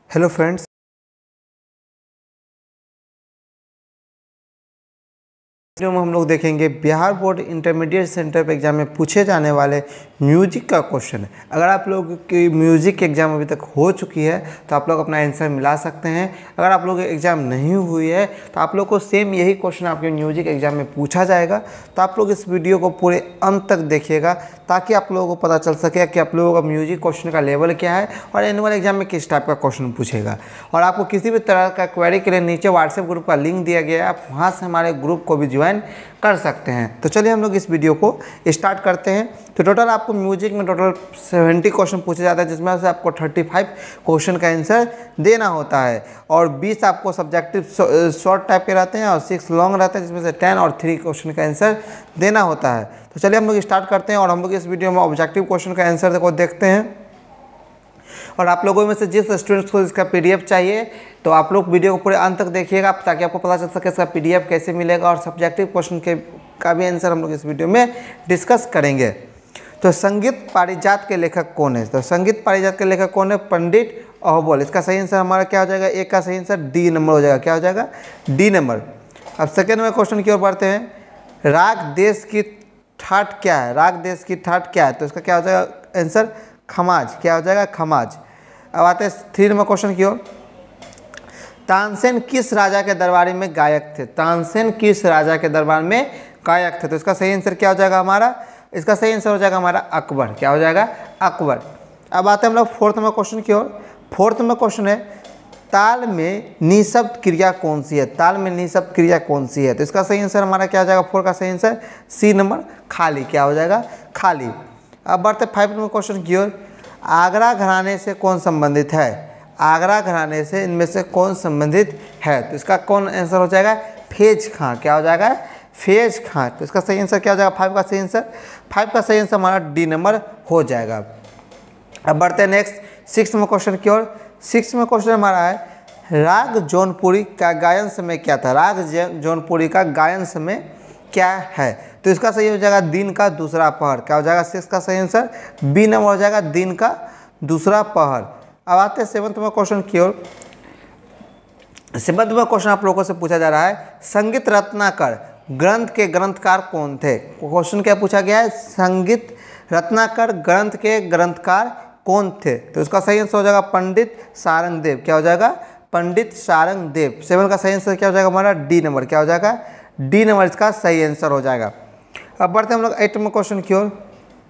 Hello friends, video में हम लोग देखेंगे बिहार बोर्ड इंटरमीडिएट सेंटर पे एग्जाम में पूछे जाने वाले म्यूजिक का क्वेश्चन है। अगर आप लोग की म्यूजिक एग्जाम अभी तक हो चुकी है तो आप लोग अपना आंसर मिला सकते हैं। अगर आप लोग एग्जाम नहीं हुई है तो आप लोग को सेम यही क्वेश्चन आपके म्यूजिक एग्जाम में पूछा जाएगा। तो आप लोग इस वीडियो को पूरे अंत तक देखिएगा ताकि आप लोगों को पता चल सके कि आप लोगों का म्यूजिक क्वेश्चन का लेवल क्या है और एनुअल एग्जाम में किस टाइप का क्वेश्चन पूछेगा। और आपको किसी भी तरह का क्वेरी के लिए नीचे व्हाट्सएप ग्रुप का लिंक दिया गया है, आप वहाँ से हमारे ग्रुप को भी ज्वाइन कर सकते हैं। तो चलिए हम लोग इस वीडियो को स्टार्ट करते हैं। तो टोटल आपको म्यूजिक में टोटल 70 क्वेश्चन पूछे जाते हैं, जिसमें से आपको 35 क्वेश्चन का आंसर देना होता है और 20 आपको सब्जेक्टिव शॉर्ट टाइप के रहते हैं और 6 लॉन्ग रहते हैं, जिसमें से 10 और 3 क्वेश्चन का आंसर देना होता है। तो चलिए हम लोग स्टार्ट करते हैं और हम लोग इस वीडियो में ऑब्जेक्टिव क्वेश्चन का आंसर को देखते हैं। और आप लोगों में से जिस स्टूडेंट्स को इसका पीडीएफ चाहिए तो आप लोग वीडियो को पूरे अंत तक देखिएगा ताकि आपको पता चल सके इसका पीडीएफ कैसे मिलेगा और सब्जेक्टिव क्वेश्चन का भी आंसर हम लोग इस वीडियो में डिस्कस करेंगे। तो संगीत पारिजात के लेखक कौन है? तो संगीत पारिजात के लेखक कौन है? पंडित अहोबल। इसका सही आंसर हमारा क्या हो जाएगा? एक का सही आंसर डी नंबर हो जाएगा। क्या हो जाएगा? D number. अब सेकेंड में क्वेश्चन की ओर बढ़ते हैं। राग देश की ठाट क्या है? राग देश की ठाट क्या है? तो इसका क्या हो जाएगा आंसर? खमाज। क्या हो जाएगा? खमाज। अब आते हैं थर्ड में क्वेश्चन की ओर। तानसेन किस राजा के दरबार में गायक थे? तानसेन किस राजा के दरबार में गायक थे? तो इसका सही आंसर क्या हो जाएगा हमारा? इसका सही आंसर हो जाएगा हमारा अकबर। क्या हो जाएगा? अकबर। अब आते हैं हम लोग फोर्थ में क्वेश्चन की ओर। फोर्थ में क्वेश्चन है ताल में निःशब्द क्रिया कौन सी है? ताल में निःशब्द क्रिया कौन सी है? तो इसका सही आंसर हमारा क्या हो जाएगा? 4 का सही आंसर सी नंबर खाली। क्या हो जाएगा? खाली। अब बढ़ते 5 में क्वेश्चन की ओर। आगरा घराने से कौन संबंधित है? आगरा घराने से इनमें से कौन संबंधित है? तो इसका कौन आंसर हो जाएगा? फैज खां। क्या हो जाएगा? फैज खां। तो इसका सही आंसर क्या हो जाएगा? 5 का सही आंसर। 5 का सही आंसर हमारा डी नंबर हो जाएगा। अब बढ़ते हैं नेक्स्ट 6 में क्वेश्चन की ओर। 6 में क्वेश्चन हमारा है राग जौनपुरी का गायन समय क्या था? राग जौनपुरी का गायन समय क्या है? तो इसका सही हो जाएगा दिन का दूसरा पहर। क्या हो जाएगा? 6 का सही आंसर बी नंबर हो जाएगा, दिन का दूसरा पहर। अब आते हैं 7 में क्वेश्चन की ओर। 7 में क्वेश्चन आप लोगों से पूछा जा रहा है संगीत रत्नाकर ग्रंथ के ग्रंथकार कौन थे? क्वेश्चन क्या पूछा गया है? संगीत रत्नाकर ग्रंथ के ग्रंथकार कौन थे? तो इसका सही आंसर हो जाएगा पंडित सारंगदेव। क्या हो जाएगा? पंडित सारंगदेव। 7 का सही आंसर क्या हो जाएगा हमारा? D number. क्या हो जाएगा? डी नंबर इसका सही आंसर हो जाएगा। अब बढ़ते हैं हम लोग 8 में क्वेश्चन की ओर।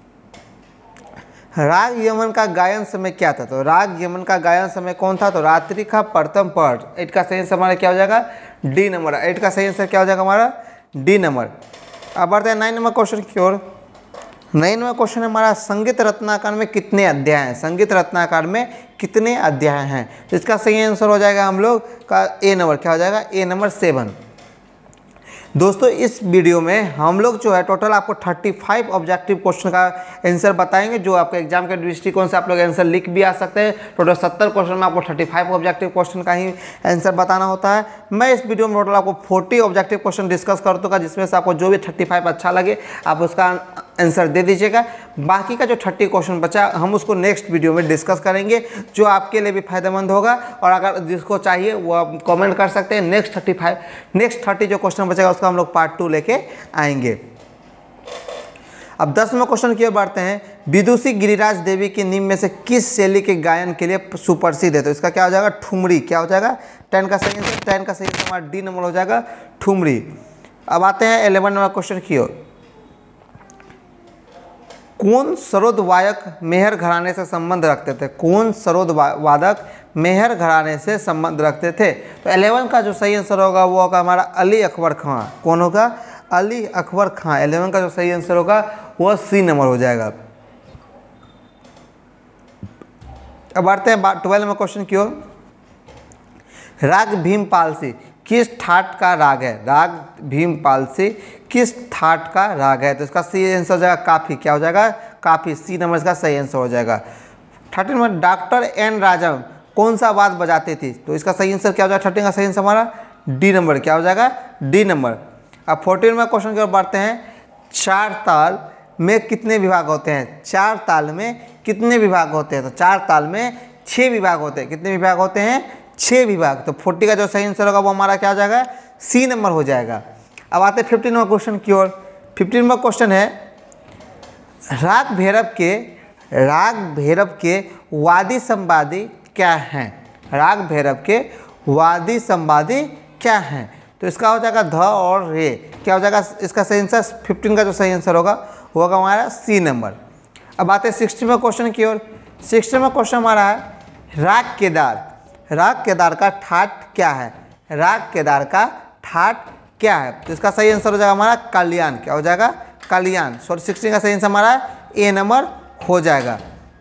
राग यमन का गायन समय क्या था? तो राग यमन का गायन समय कौन था? तो रात्रि का प्रथम पहर। 8 का सही आंसर हमारा क्या हो जाएगा? D number. 8 का सही आंसर क्या हो जाएगा हमारा? D number. अब बढ़ते हैं 9 नंबर क्वेश्चन की ओर। 9 नंबर क्वेश्चन हमारा संगीत रत्नाकर में कितने अध्याय हैं? संगीत रत्नाकर में कितने अध्याय हैं? तो इसका सही आंसर हो जाएगा हम लोग का ए नंबर। क्या हो जाएगा? A number 7। दोस्तों इस वीडियो में हम लोग जो है टोटल आपको 35 ऑब्जेक्टिव क्वेश्चन का आंसर बताएंगे, जो आपके एग्जाम के दृष्टिकोण से आप लोग आंसर लिख भी आ सकते हैं। टोटल 70 क्वेश्चन में आपको 35 ऑब्जेक्टिव क्वेश्चन का ही आंसर बताना होता है। मैं इस वीडियो में टोटल आपको 40 ऑब्जेक्टिव क्वेश्चन डिस्कस कर दूँगा, जिसमें से आपको जो भी 35 अच्छा लगे आप उसका आंसर दे दीजिएगा। बाकी का जो 30 क्वेश्चन बचा हम उसको नेक्स्ट वीडियो में डिस्कस करेंगे, जो आपके लिए भी फायदेमंद होगा। और अगर जिसको चाहिए वो आप कमेंट कर सकते हैं। नेक्स्ट 30 जो क्वेश्चन बचेगा उसका हम लोग पार्ट 2 लेके आएंगे। अब 10 में क्वेश्चन की ओर बढ़ते हैं। विदुषी गिरिराज देवी की निम्न में से किस शैली के गायन के लिए सुप्रसिद्ध है? तो इसका क्या हो जाएगा? ठुमरी। क्या हो जाएगा? 10 का सही आंसर। 10 का सही आंसर हमारा डी नंबर हो जाएगा, ठुमरी। अब आते हैं 11 नंबर क्वेश्चन की ओर। कौन सरोद वादक मेहर घराने से संबंध रखते थे? कौन सरोद वादक मेहर घराने से संबंध रखते थे? तो 11 का जो सही आंसर होगा वो होगा हमारा अली अकबर खां। कौन होगा? अली अकबर खां। 11 का जो सही आंसर होगा वो सी नंबर हो जाएगा। अब बढ़ते हैं 12 में क्वेश्चन की ओर। राग भीमपालसी किस ठाट का राग है? राग भीमपालसी किस ठाट का राग है? तो इसका सही आंसर हो जाएगा काफ़ी। क्या हो जाएगा? काफ़ी। सी नंबर इसका सही आंसर हो जाएगा। 13 में डॉक्टर एन राजम कौन सा वाद्य बजाती थी? तो इसका सही आंसर क्या हो जाएगा? 13 का सही आंसर हमारा डी नंबर। क्या हो जाएगा? D number. अब 14 में क्वेश्चन की ओर बढ़ते हैं। 4 ताल में कितने विभाग होते हैं? 4 ताल में कितने विभाग होते हैं? तो 4 ताल में 6 विभाग होते हैं। कितने विभाग होते हैं? 6 विभाग। तो 40 का जो सही आंसर होगा वो हमारा क्या हो जाएगा? सी नंबर हो जाएगा। अब आते हैं 15 नंबर क्वेश्चन की ओर। 15 नंबर क्वेश्चन है राग भैरव के वादी संवादी क्या हैं? राग भैरव के वादी संवादी क्या हैं? तो इसका हो जाएगा ध और रे। क्या हो जाएगा इसका सही आंसर? 15 का जो सही आंसर होगा वो होगा हमारा सी नंबर। अब आते हैं 16वें क्वेश्चन की ओर। 16वें क्वेश्चन हमारा है राग केदार का ठाट क्या है? राग केदार का ठाट क्या है? तो इसका सही आंसर हो जाएगा हमारा कल्याण। क्या हो जाएगा? कल्याण। सॉरी 16 का सही आंसर हमारा ए नंबर हो जाएगा।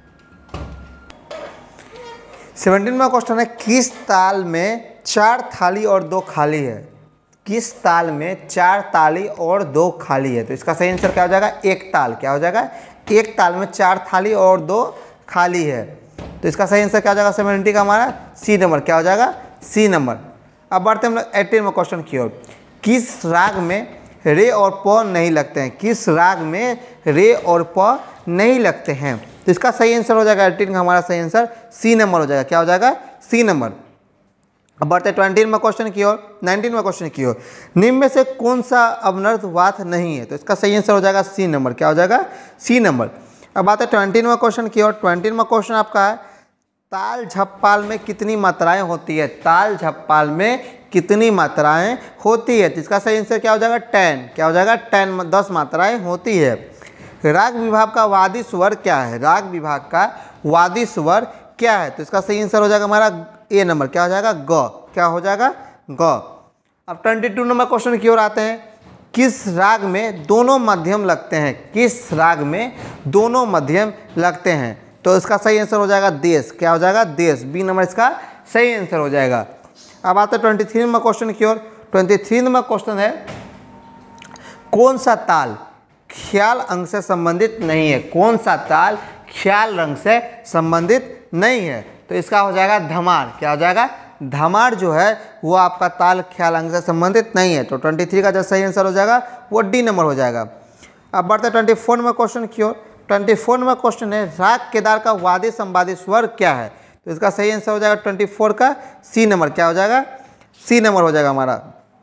17वां क्वेश्चन है किस ताल में 4 थाली और 2 खाली है? किस ताल में 4 ताली और 2 खाली है? तो इसका सही आंसर क्या हो जाएगा? एक ताल। क्या हो जाएगा? एक ताल में 4 थाली और 2 खाली है। तो इसका सही आंसर क्या हो जाएगा? 70 का हमारा सी नंबर। क्या हो जाएगा? C number. अब बढ़ते हैं हम लोग 18वें क्वेश्चन की ओर। किस राग में रे और प नहीं लगते हैं? किस राग में रे और प नहीं लगते हैं? तो इसका सही आंसर हो जाएगा 18 का हमारा सही आंसर सी नंबर हो जाएगा। क्या हो जाएगा? C number. अब बढ़ते 19वें क्वेश्चन की ओर। 19वें क्वेश्चन की ओर। निम्न में से कौन सा अवनर्थ वात नहीं है? तो इसका सही आंसर हो जाएगा सी नंबर। क्या हो जाएगा? C number. अब आते हैं 20वें क्वेश्चन की ओर। 20वां क्वेश्चन आपका है ताल झप्पाल में कितनी मात्राएं होती है? ताल झप्पाल में कितनी मात्राएं होती है? तो इसका सही आंसर क्या हो जाएगा? 10। क्या हो जाएगा? 10 मात्राएं होती है। राग विभाग का वादी स्वर क्या है? राग विभाग का वादी स्वर क्या है? तो इसका सही आंसर हो जाएगा हमारा ए नंबर। क्या हो जाएगा? ग। क्या हो जाएगा? ग। अब 22 नंबर क्वेश्चन की ओर आते हैं। किस राग में दोनों मध्यम लगते हैं? किस राग में दोनों मध्यम लगते हैं? तो इसका सही आंसर हो जाएगा देश। क्या हो जाएगा? देश। बी नंबर इसका सही आंसर हो जाएगा। अब आते हैं 23 नंबर क्वेश्चन की ओर। 23 नंबर क्वेश्चन है कौन सा ताल ख्याल अंग से संबंधित नहीं है? कौन सा ताल ख्याल रंग से संबंधित नहीं है? तो इसका हो जाएगा धमार। क्या हो जाएगा? धमार जो है वो आपका ताल ख्याल अंग से संबंधित नहीं है। तो 23 का जो सही आंसर हो जाएगा वो डी नंबर हो जाएगा। अब बढ़ते 24 नंबर क्वेश्चन की ओर। 24 नंबर क्वेश्चन है राग केदार का वादी संवादी स्वर क्या है? तो इसका सही आंसर हो जाएगा 24 का सी नंबर। क्या हो जाएगा? सी नंबर हो जाएगा हमारा।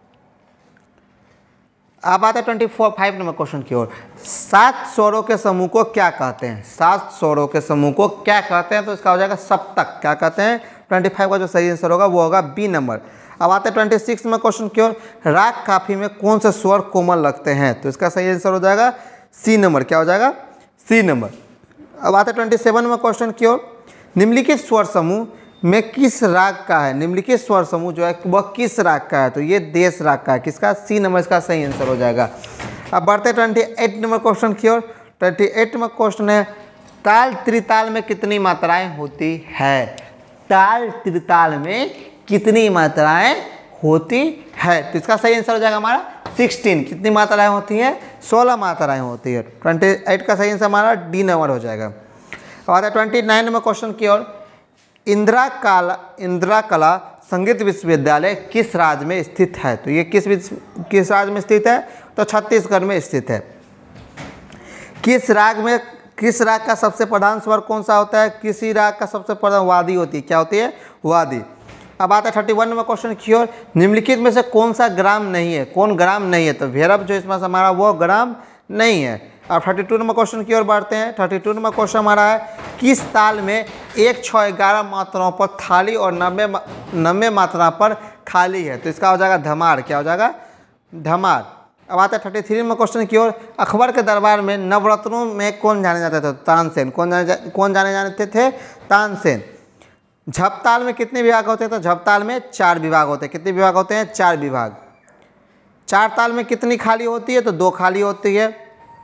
अब आता है 5 नंबर क्वेश्चन की ओर। 7 स्वरों के समूह को क्या कहते हैं? 7 स्वरों के समूह को क्या कहते हैं? तो इसका हो जाएगा सप्तक। क्या कहते हैं? 25 का जो सही आंसर होगा वो होगा बी नंबर। अब आते हैं 26 नंबर क्वेश्चन की ओर। राग काफी में कौन से स्वर कोमल लगते हैं? तो इसका सही आंसर हो जाएगा सी नंबर। क्या हो जाएगा? C number. अब आते हैं 27 नंबर क्वेश्चन की ओर। निम्नलिखित स्वर समूह में किस राग का है? निम्नलिखित स्वर समूह जो है वह किस राग का है? तो ये देश राग का है। किसका? सी नंबर इसका सही आंसर हो जाएगा। अब बढ़ते 28 नंबर क्वेश्चन की ओर। 28 नंबर क्वेश्चन है ताल त्रिताल में कितनी मात्राएं होती है? ताल त्रिताल में कितनी मात्राएं होती है? तो इसका सही आंसर हो जाएगा हमारा 16। कितनी मात्राएं होती हैं? 16 मात्राएं होती है। 28 का सही आंसर हमारा डी नंबर हो जाएगा। और 29 नंबर क्वेश्चन की ओर। इंदिरा कला संगीत विश्वविद्यालय किस राज्य में स्थित है? तो ये किस राज्य में स्थित है? तो छत्तीसगढ़ में स्थित है। किस राग का सबसे प्रधान स्वर कौन सा होता है? किसी राग का सबसे प्रधान वादी होती है। क्या होती है? वादी। अब आता है 31 नंबर क्वेश्चन की ओर। निम्नलिखित में से कौन सा ग्राम नहीं है? कौन ग्राम नहीं है? तो भैरव जो इसमें हमारा वो ग्राम नहीं है। अब 32 नंबर क्वेश्चन की ओर बढ़ते हैं। 32 नंबर क्वेश्चन हमारा है किस ताल में 1, 6, 11 मात्राओं पर थाली और 90 मात्रा पर खाली है? तो इसका हो जाएगा धमार। क्या हो जाएगा? धमार। अब आता है 33 नंबर क्वेश्चन की ओर। अकबर के दरबार में नवरत्नों में कौन जाने जाते थे? तानसेन। कौन जाने जाते थे? तानसेन। झपताल में कितने विभाग होते हैं? तो झपताल में 4 विभाग होते हैं। कितने विभाग होते हैं? 4 विभाग। 4 ताल में कितनी खाली होती है? तो 2 खाली होती है।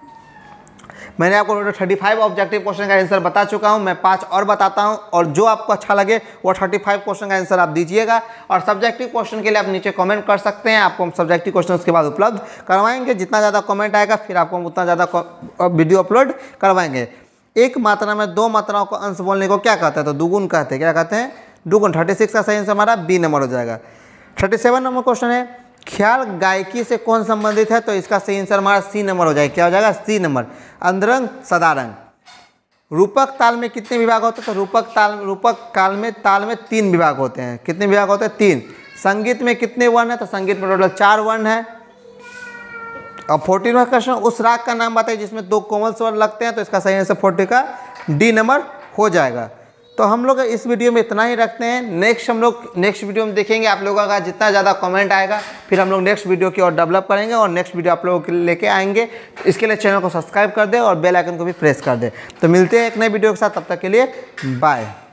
मैंने आपको 35 ऑब्जेक्टिव क्वेश्चन का आंसर बता चुका हूं। मैं 5 और बताता हूं और जो आपको अच्छा लगे वो 35 क्वेश्चन का आंसर आप दीजिएगा। और सब्जेक्टिव क्वेश्चन के लिए आप नीचे कमेंट कर सकते हैं। आपको हम सब्जेक्टिव क्वेश्चन उसके बाद उपलब्ध करवाएंगे। जितना ज़्यादा कमेंट आएगा फिर आपको हम उतना ज़्यादा वीडियो अपलोड करवाएंगे। एक मात्रा में 2 मात्राओं को अंश बोलने को क्या कहते हैं? तो दुगुन कहते हैं। क्या कहते हैं? दुगुन। 36 का सही आंसर हमारा बी नंबर हो जाएगा। 37 नंबर क्वेश्चन है ख्याल गायकी से कौन संबंधित है? तो इसका सही आंसर हमारा सी नंबर हो जाएगा। क्या हो जाएगा? C number. अंतरंग सदारंग। रूपक ताल में कितने विभाग होते हैं? तो रूपक ताल में 3 विभाग होते हैं। कितने विभाग होते हैं? 3। संगीत में कितने वर्ण है? तो संगीत में टोटल 4 वर्ण है। और 14वां क्वेश्चन, उस राग का नाम बताइए जिसमें 2 कोमल स्वर लगते हैं। तो इसका सही आंसर 40 का डी नंबर हो जाएगा। तो हम लोग इस वीडियो में इतना ही रखते हैं। नेक्स्ट वीडियो में देखेंगे आप लोगों का जितना ज़्यादा कमेंट आएगा, फिर हम लोग नेक्स्ट वीडियो की और डेवलप करेंगे और नेक्स्ट वीडियो आप लोगों के लेके आएंगे। तो इसके लिए चैनल को सब्सक्राइब कर दे और बेल आइकन को भी प्रेस कर दे। तो मिलते हैं एक नए वीडियो के साथ, तब तक के लिए बाय।